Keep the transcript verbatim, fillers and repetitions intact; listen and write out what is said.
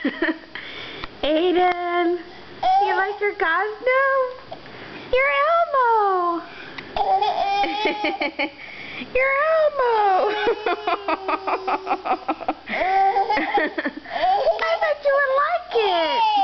Aiden, you like your costume? Your Elmo. Your Elmo. I bet you would like it.